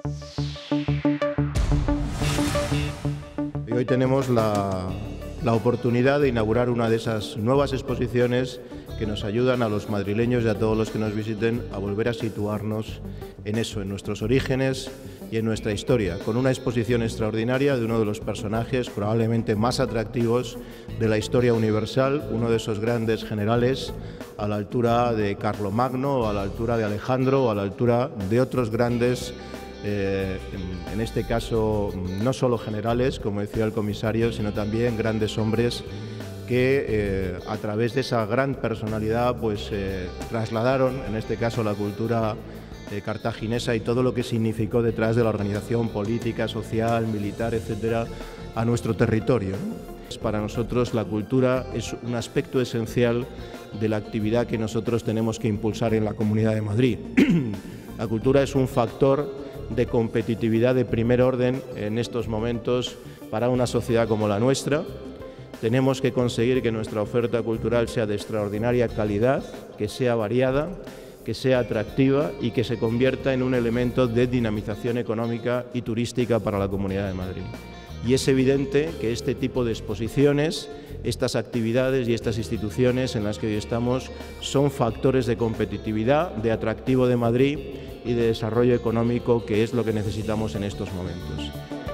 Y hoy tenemos la oportunidad de inaugurar una de esas nuevas exposiciones que nos ayudan a los madrileños y a todos los que nos visiten a volver a situarnos en eso, en nuestros orígenes y en nuestra historia, con una exposición extraordinaria de uno de los personajes probablemente más atractivos de la historia universal, uno de esos grandes generales a la altura de Carlomagno, o a la altura de Alejandro, o a la altura de otros grandes, en este caso no solo generales, como decía el comisario, sino también grandes hombres que a través de esa gran personalidad pues trasladaron, en este caso, la cultura cartaginesa y todo lo que significó detrás de la organización política, social, militar, etcétera, a nuestro territorio, ¿no? Para nosotros la cultura es un aspecto esencial de la actividad que nosotros tenemos que impulsar en la Comunidad de Madrid. La cultura es un factor de competitividad de primer orden en estos momentos para una sociedad como la nuestra. Tenemos que conseguir que nuestra oferta cultural sea de extraordinaria calidad, que sea variada, que sea atractiva y que se convierta en un elemento de dinamización económica y turística para la Comunidad de Madrid. Y es evidente que este tipo de exposiciones, estas actividades y estas instituciones en las que hoy estamos son factores de competitividad, de atractivo de Madrid y de desarrollo económico, que es lo que necesitamos en estos momentos.